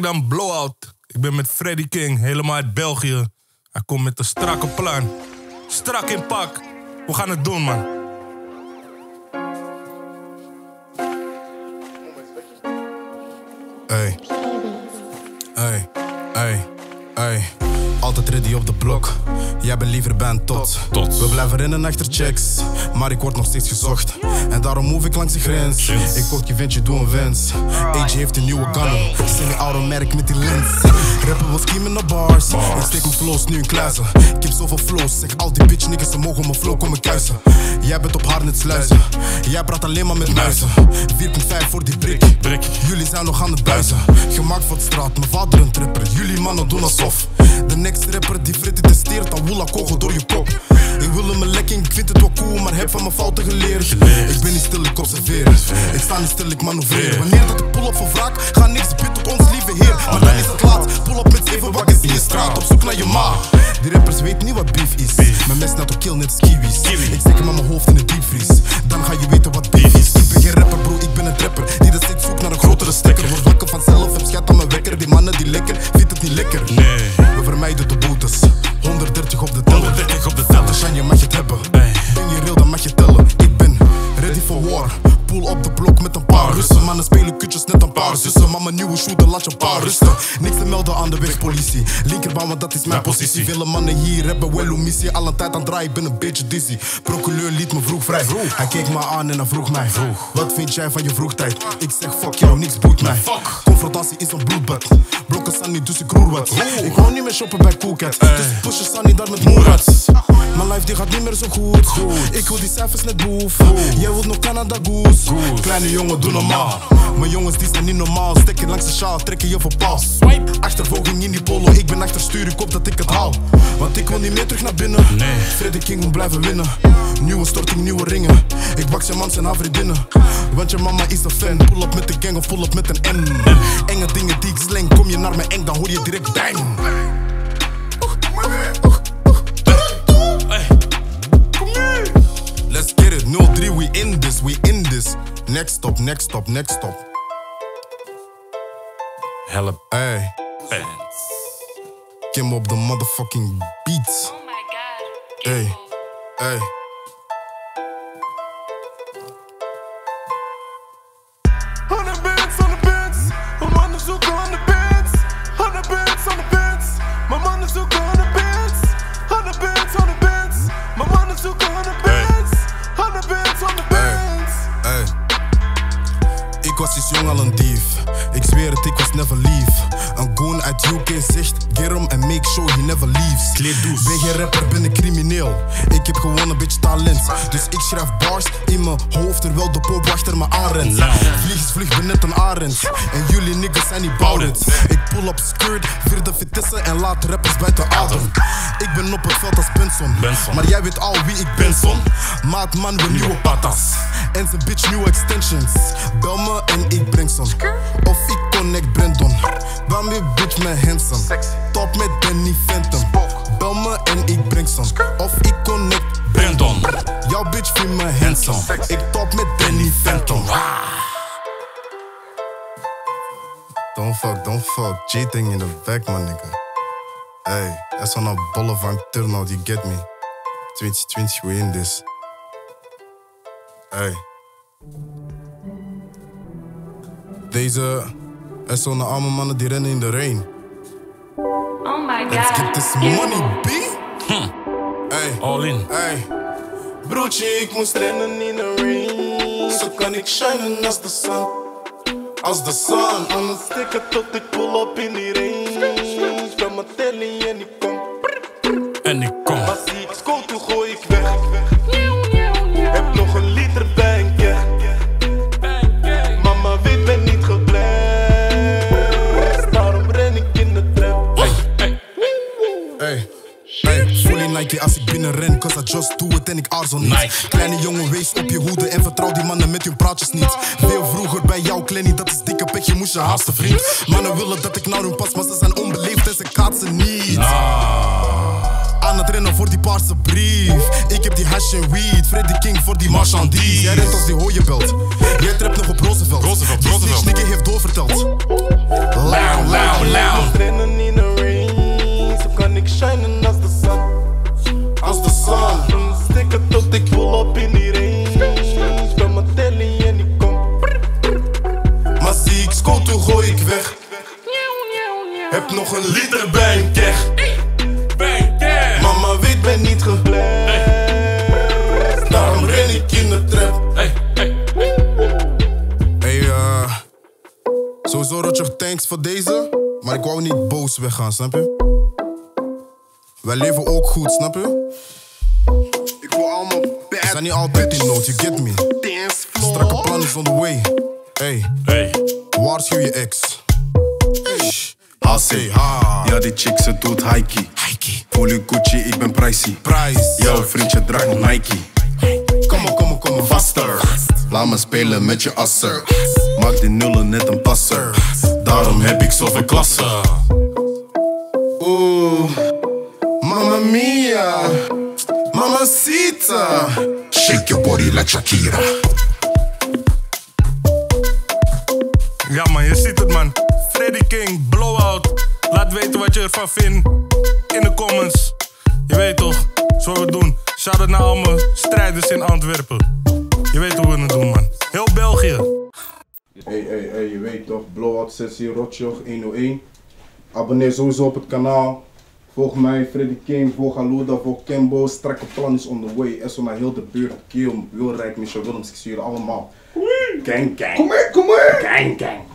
dan Blowout. Ik ben met Freddy King, helemaal uit België. Hij komt met een strakke plan. Strak in pak. We gaan het doen, man. Ey, ey, ey, ey. Altijd ready op de blok. Jij bent liever bij een tot. We blijven rennen achter checks, maar ik word nog steeds gezocht. En daarom move ik langs de grens. Ik kocht je ventje, doe een wens. AJ heeft een nieuwe gunner. Semi-automatic met die lens. Rappen wil schiemen naar bars. Ik steek mijn flows nu in kluizen. Ik heb zoveel flows, zeg al die bitch niggas, ze mogen mijn flow komen kuisen. Jij bent op Harnets sluizen. Jij praat alleen maar met muizen. 4,5 voor die brik. Jullie zijn nog aan het buizen. Gemaakt voor de straat, mijn vader een trapper. Jullie mannen doen alsof. De next rapper die frit testeert, dan woela kogel door je kop. Ik wil hem een lekking, ik vind het wel cool, maar heb van mijn fouten geleerd. Ik ben niet stil, ik observeer. Ik sta niet stil, ik manoeuvreer. Wanneer dat ik pull op voor wraak, ga niks bid tot ons lieve heer. Maar dan is het laat, pull op met 7 wagens in je straat, op zoek naar je ma. Die rappers weten niet wat beef is. Mijn mes net op kill, net als kiwis. Ik steek hem aan mijn hoofd in de diepvries. Dan ga je weten wat beef is. Ik ben geen rapper bro, ik ben een trapper die de steeds zoekt naar een grotere stekker. Word wakker vanzelf, heb schat aan mijn wekker. Die mannen die lekker, vindt het niet lekker. We vermijden de boetes. 130 op de teller. 130 op de teller. Shine, je mag het hebben. Ben je real, dan mag je tellen. Ik ben ready for war. Pull op de blok met een paar Russen. Mannen spelen kutjes net een paar zussen. Maar mijn nieuwe shooter laat je een paar rusten. Niks te melden aan de wegpolitie. Linkerbaan, want dat is mijn positie. Vele mannen hier hebben wel een missie. Al een tijd aan draaien, ik ben een beetje dizzy. Procureur liet me vroeg vrij. Hij keek me aan en hij vroeg mij. Wat vind jij van je vroegtijd? Ik zeg fuck jou, niks boeit mij. Confrontatie is een bloedbad. Blokken staan niet, dus ik roer wat. Ik wou niet meer shoppen bij Coolcat. Dus pushen staan niet daar met moerats. Mijn life die gaat niet meer zo goed. Ik wil die cijfers net boef. Jij wilt nog Canada goose. Kleine jongen, doe normaal. Mijn jongens die zijn niet normaal. Stek je langs de sjaal, trekken je voor paal. Achtervolging in die polo, ik ben achterstuur, ik hoop dat ik het haal. Want ik wil niet meer terug naar binnen. Freddy King moet blijven winnen. Nieuwe storting, nieuwe ringen. Ik bak je mans en haar vriendinnen. Want je mama is een fan. Pull up met de gang of pull up met een M. Enge dingen die ik slang, kom je naar me eng, dan hoor je direct bang. Let's get it, 0-3, we in this, we in this. Next stop, next stop, next stop. Help. Hey. Kim op de motherfucking beats. Oh my god. Hey, hey. On the bands, mijn mannen zoeken aan de bands. On the bands, mijn mannen zoeken aan de bands. On the bands, mijn mannen zoeken aan de bands. On the bands. Hey. Ik was dus jong al een dief. Ik zweer het, ik was never lief. Een goon uit UK zegt, get him and make sure he never leaves. Ben geen rapper, ben een crimineel. Ik heb gewoon een beetje talent. Dus ik schrijf bars in mijn hoofd terwijl de pop achter me aanrent. Vlieg is vlug, ben net een arend. En jullie niggas zijn niet boudend. Ik pull up skirt, vierde vitesse en laat rappers buiten adem. Ik ben op het veld als Benson. Maar jij weet al wie ik ben, son. Maatman, we nieuwe patas. En zijn bitch nieuwe extensions. Bel me en ik breng son. Of ik connect Brandon. Bel me bitch met Hanson. Top met Danny Phantom. Bel me en ik breng son. Of ik connect Brandon. Jouw bitch vindt me handsome. Ik top met Danny Phantom. Don't fuck. Cheating in the back, man, nigga. Hey, that's on a boulevard turnout, you get me. 2020, we in this. Hey. Deze is zo'n arme mannen die rennen in de rain. Oh my god. Let's get this money, B. Hey. All in. Hey. Broertje, ik moest rennen in de rain. Zo kan ik shinen als de sun. Als de sun. Anders stikken tot ik pull up in die range. Van mijn telly en ik kom. Maar zie ik scoot, toen gooi ik weg. Heb nog een liter bankje. Mama weet ben niet geblest. Daarom ren ik in de trap. Hey. Fully Nike als ik binnen ren, cause I just do it en ik aarzel niet. Kleine jongen, wees op je hoede en vertrouw die mannen met hun praatjes niet. Veel vroeger bij jou, Klenny, dat is dikke pech, je moest je haasten, vriend. Mannen willen dat ik naar hun pas, maar ze zijn onbeleefd en ze kaatsen niet. Aan het rennen voor die paarse brief. Ik heb die hash en weed, Freddy King voor die marchandise. Jij rent als die hooienbelt. Jij trapt nog op Roosevelt. Die snitch nigga heeft doorverteld. Loud, adrenaline rain. Zo kan ik shinen als de sun. Als de zon. Stikken tot ik pull op in die range. Ben mijn telly en ik kom. Maar zie ik scoot, gooi ik weg. Heb nog een liter bij een keg. Mama weet ben niet geblest. Daarom ren ik in de trap. Hey, sowieso Roger, thanks voor deze. Maar ik wou niet boos weggaan, snap je? Wij leven ook goed, snap je? Ik wil allemaal bad. We zijn niet altijd in nood, you get me. Dance floor. Strakke plan is on the way. Hey, waarschuw je ex. Hassé, ja die chick ze doet hikey. Voel Gucci, ik ben pricey. Jouw vriendje draagt nog Nike. Kom op, Vaster, laat me spelen met je asser. Maak die nullen net een passer. Daarom heb ik zoveel klassen. Oeh, mamma mia, mamacita. Shake your body like Shakira. Ja man, je ziet het man. Freddy King, Blowout. Laat weten wat je ervan vindt in de comments. Je weet toch, zo we het doen. Shout-out naar al mijn strijders in Antwerpen. Je weet hoe we het doen man. Heel België. Hey, je weet toch, Blowout sessie, Rotjoch 101. Abonneer sowieso op het kanaal. Volg mij, Freddy King, volg Aluda, volg Kembo. Strakke plan is on the way. SO naar heel de buurt, Kiel, Wilrijk, Michel Willems, ik zie jullie allemaal. Gang, gang. Kom maar. Gang, gang.